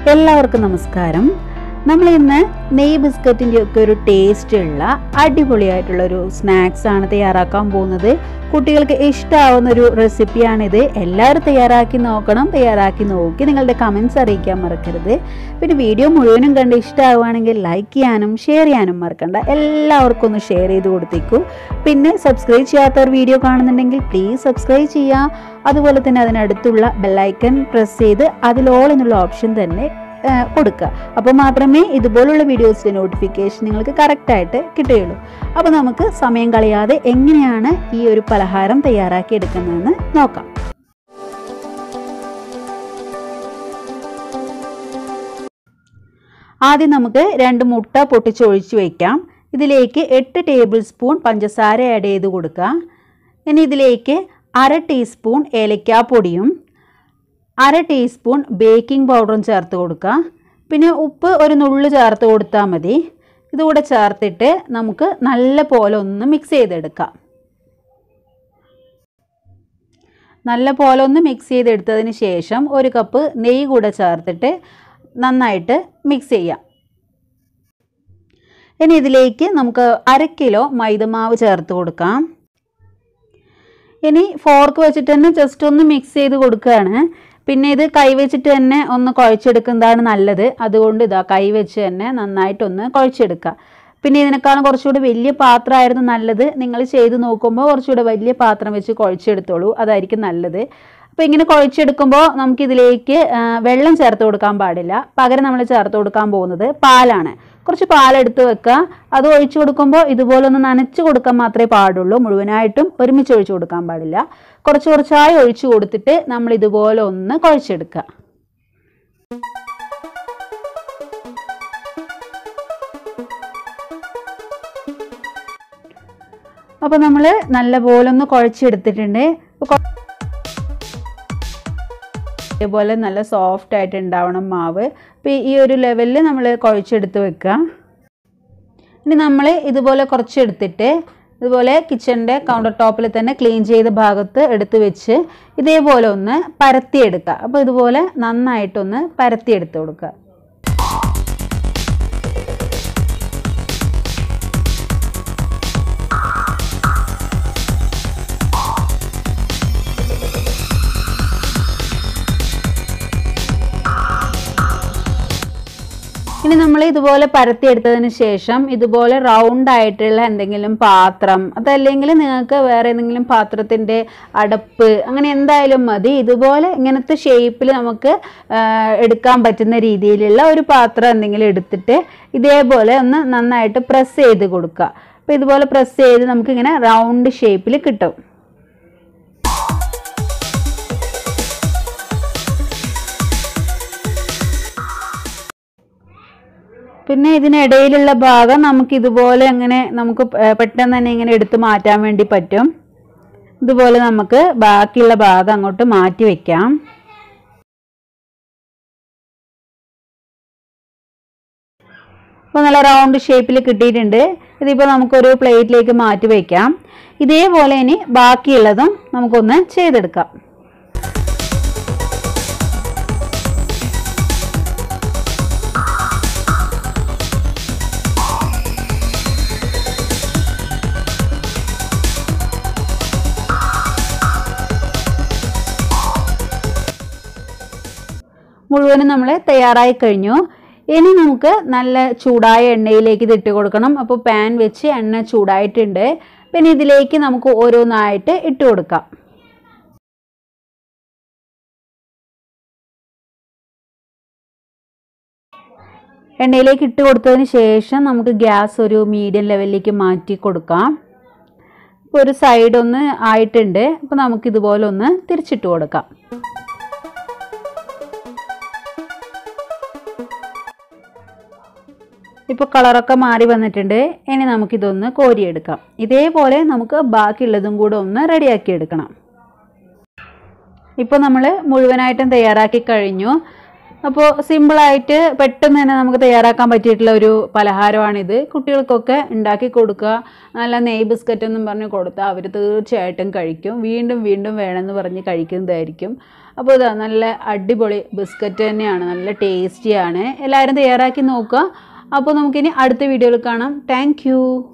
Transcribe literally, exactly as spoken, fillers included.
എല്ലാവർക്കും നമസ്കാരം. നമ്മൾ ഇന്ന് നെയ് ബിസ്ക്കറ്റിൻ്റെ ഒക്കെ ഒരു ടേസ്റ്റ് ഉള്ള അടിപൊളിയായിട്ടുള്ള ഒരു സ്നാക്സ് ആണ് തയ്യാറാക്കാൻ പോകുന്നത്. കുട്ടികൾക്ക് ഇഷ്ടമാവുന്ന ഒരു റെസിപ്പിയാണിത്. എല്ലാവരും തയ്യാറാക്കി നോക്കണം. തയ്യാറാക്കി നോക്കി നിങ്ങളുടെ കമൻസ് അറിയിക്കാൻ മറക്കരുത്. പിന്നെ വീഡിയോ മുഴുവനും കണ്ട് ഇഷ്ടമാവുകയാണെങ്കിൽ ലൈക്ക് ചെയ്യാനും ഷെയർ ചെയ്യാനും മറക്കണ്ട. എല്ലാവർക്കും ഒന്ന് ഷെയർ ചെയ്ത് കൊടുത്തേക്കൂ. പിന്നെ സബ്സ്ക്രൈബ് ചെയ്യാത്തവർ വീഡിയോ കാണുന്നുണ്ടെങ്കിൽ പ്ലീസ് സബ്സ്ക്രൈബ് ചെയ്യുക. അതുപോലെ തന്നെ അതിനടുത്തുള്ള ബെല്ലൈക്കൺ പ്രസ് ചെയ്ത് അതിൽ ഓൾ എന്നുള്ള ഓപ്ഷൻ തന്നെ കൊടുക്കുക. അപ്പോൾ മാത്രമേ ഇതുപോലുള്ള വീഡിയോസിൻ്റെ നോട്ടിഫിക്കേഷൻ നിങ്ങൾക്ക് കറക്റ്റായിട്ട് കിട്ടുകയുള്ളൂ. അപ്പോൾ നമുക്ക് സമയം കളയാതെ എങ്ങനെയാണ് ഈ ഒരു പലഹാരം തയ്യാറാക്കി എടുക്കുന്നതെന്ന് നോക്കാം. ആദ്യം നമുക്ക് രണ്ട് മുട്ട പൊട്ടിച്ചൊഴിച്ച് വയ്ക്കാം. ഇതിലേക്ക് എട്ട് ടേബിൾ സ്പൂൺ പഞ്ചസാര ആഡ് ചെയ്ത് കൊടുക്കുക. ഇനി ഇതിലേക്ക് അര ടീസ്പൂൺ ഏലക്കാപ്പൊടിയും അര ടീസ്പൂൺ ബേക്കിംഗ് പൗഡറും ചേർത്ത് കൊടുക്കുക. പിന്നെ ഉപ്പ് ഒരു നുള്ളു ചേർത്ത് കൊടുത്താൽ മതി. ഇതുകൂടെ ചേർത്തിട്ട് നമുക്ക് നല്ല പോലെ ഒന്ന് മിക്സ് ചെയ്തെടുക്കാം. നല്ല പോലെ ഒന്ന് മിക്സ് ചെയ്തെടുത്തതിന് ശേഷം ഒരു കപ്പ് നെയ്യ് കൂടെ ചേർത്തിട്ട് നന്നായിട്ട് മിക്സ് ചെയ്യാം. ഇനി ഇതിലേക്ക് നമുക്ക് അര കിലോ മൈദമാവ് ചേർത്ത് കൊടുക്കാം. ഇനി ഫോർക്ക് വെച്ചിട്ട് തന്നെ ജസ്റ്റ് ഒന്ന് മിക്സ് ചെയ്ത് കൊടുക്കുകയാണ്. പിന്നെ ഇത് കൈവച്ചിട്ട് തന്നെ ഒന്ന് കുഴച്ചെടുക്കുന്നതാണ് നല്ലത്. അതുകൊണ്ട് ഇതാ കൈവച്ച് തന്നെ നന്നായിട്ടൊന്ന് കുഴച്ചെടുക്കുക. പിന്നെ ഇതിനേക്കാളും കുറച്ചുകൂടി വലിയ പാത്രമായിരുന്നു നല്ലത്. നിങ്ങൾ ചെയ്ത് നോക്കുമ്പോൾ കുറച്ചുകൂടെ വലിയ പാത്രം വെച്ച് കുഴച്ചെടുത്തോളൂ, അതായിരിക്കും നല്ലത്. അപ്പോൾ ഇങ്ങനെ കുഴച്ചെടുക്കുമ്പോൾ നമുക്കിതിലേക്ക് വെള്ളം ചേർത്ത് കൊടുക്കാൻ പാടില്ല. പകരം നമ്മൾ ചേർത്ത് കൊടുക്കാൻ പോകുന്നത് പാലാണ്. കുറച്ച് പാലെടുത്ത് വെക്കുക. അത് ഒഴിച്ചു കൊടുക്കുമ്പോൾ ഇതുപോലെ ഒന്ന് നനച്ച് കൊടുക്കാൻ മാത്രമേ പാടുള്ളൂ. മുഴുവനായിട്ടും ഒരുമിച്ച് ഒഴിച്ചു കൊടുക്കാൻ പാടില്ല. കുറച്ച് കുറച്ചായി ഒഴിച്ചു കൊടുത്തിട്ട് നമ്മൾ ഇതുപോലെ ഒന്ന് കുഴച്ചെടുക്കുക. അപ്പോൾ നമ്മൾ നല്ലപോലെ ഒന്ന് കുഴച്ചെടുത്തിട്ടുണ്ട്. ഇതേപോലെ നല്ല സോഫ്റ്റ് ആയിട്ട് ഉണ്ടാവണം മാവ്. അപ്പോൾ ഈ ഒരു ലെവലിൽ നമ്മൾ കുഴച്ചെടുത്ത് വെക്കുക. ഇനി നമ്മൾ ഇതുപോലെ കുറച്ചെടുത്തിട്ട് ഇതുപോലെ കിച്ചണിൻ്റെ കൗണ്ടർ ടോപ്പിൽ തന്നെ ക്ലീൻ ചെയ്ത ഭാഗത്ത് എടുത്ത് വെച്ച് ഇതേപോലെ ഒന്ന് പരത്തിയെടുക്കുക. അപ്പോൾ ഇതുപോലെ നന്നായിട്ടൊന്ന് പരത്തിയെടുത്ത് കൊടുക്കുക. ഇനി നമ്മൾ ഇതുപോലെ പരത്തിയെടുത്തതിന് ശേഷം ഇതുപോലെ റൗണ്ട് ആയിട്ടുള്ള എന്തെങ്കിലും പാത്രം, അതല്ലെങ്കിൽ നിങ്ങൾക്ക് വേറെ ഏതെങ്കിലും പാത്രത്തിൻ്റെ അടപ്പ്, അങ്ങനെ എന്തായാലും മതി. ഇതുപോലെ ഇങ്ങനത്തെ ഷേപ്പിൽ നമുക്ക് എടുക്കാൻ പറ്റുന്ന രീതിയിലുള്ള ഒരു പാത്രം എന്തെങ്കിലും എടുത്തിട്ട് ഇതേപോലെ ഒന്ന് നന്നായിട്ട് പ്രസ് ചെയ്ത് കൊടുക്കുക. അപ്പോൾ ഇതുപോലെ പ്രസ് ചെയ്ത് നമുക്കിങ്ങനെ റൗണ്ട് ഷേപ്പിൽ കിട്ടും. പിന്നെ ഇതിനിടയിലുള്ള ഭാഗം നമുക്ക് ഇതുപോലെ അങ്ങനെ നമുക്ക് പെട്ടെന്ന് തന്നെ ഇങ്ങനെ എടുത്ത് മാറ്റാൻ വേണ്ടി പറ്റും. ഇതുപോലെ നമുക്ക് ബാക്കിയുള്ള ഭാഗം അങ്ങോട്ട് മാറ്റി വയ്ക്കാം. അപ്പോൾ നല്ല റൗണ്ട് ഷേപ്പിൽ കിട്ടിയിട്ടുണ്ട്. ഇതിപ്പോൾ നമുക്കൊരു പ്ലേറ്റിലേക്ക് മാറ്റി വയ്ക്കാം. ഇതേപോലെ ഇനി ബാക്കിയുള്ളതും നമുക്കൊന്ന് ചെയ്തെടുക്കാം. മുഴുവനും നമ്മൾ തയ്യാറായി കഴിഞ്ഞു. ഇനി നമുക്ക് നല്ല ചൂടായ എണ്ണയിലേക്ക് ഇത് ഇട്ട് കൊടുക്കണം. അപ്പോൾ പാൻ വെച്ച് എണ്ണ ചൂടായിട്ടുണ്ട്. പിന്നെ ഇതിലേക്ക് നമുക്ക് ഓരോന്നായിട്ട് ഇട്ട് കൊടുക്കാം. എണ്ണയിലേക്ക് ഇട്ട് കൊടുത്തതിന് ശേഷം നമുക്ക് ഗ്യാസ് ഒരു മീഡിയം ലെവലിലേക്ക് മാറ്റി കൊടുക്കാം. ഇപ്പോൾ ഒരു സൈഡ് ഒന്ന് ആയിട്ടുണ്ട്. അപ്പോൾ നമുക്കിതുപോലെ ഒന്ന് തിരിച്ചിട്ട് കൊടുക്കാം. ഇപ്പോൾ കളറൊക്കെ മാറി വന്നിട്ടുണ്ട്. ഇനി നമുക്കിതൊന്ന് കോരിയെടുക്കാം. ഇതേപോലെ നമുക്ക് ബാക്കിയുള്ളതും കൂടെ ഒന്ന് റെഡിയാക്കി എടുക്കണം. ഇപ്പോൾ നമ്മൾ മുഴുവനായിട്ടും തയ്യാറാക്കി കഴിഞ്ഞു. അപ്പോൾ സിമ്പിളായിട്ട് പെട്ടെന്ന് തന്നെ നമുക്ക് തയ്യാറാക്കാൻ പറ്റിയിട്ടുള്ള ഒരു പലഹാരമാണിത്. കുട്ടികൾക്കൊക്കെ ഉണ്ടാക്കി കൊടുക്കുക. നല്ല നെയ് ബിസ്ക്കറ്റ് എന്നും പറഞ്ഞ് കൊടുത്താൽ അവർ തീർച്ചയായിട്ടും കഴിക്കും. വീണ്ടും വീണ്ടും വേണമെന്ന് പറഞ്ഞ് കഴിക്കുന്നതായിരിക്കും. അപ്പോൾ ഇതാ നല്ല അടിപൊളി ബിസ്ക്കറ്റ് തന്നെയാണ്, നല്ല ടേസ്റ്റിയാണ്. എല്ലാവരും തയ്യാറാക്കി നോക്കുക. അപ്പോൾ നമുക്കിനി അടുത്ത വീഡിയോയിൽ കാണാം. താങ്ക്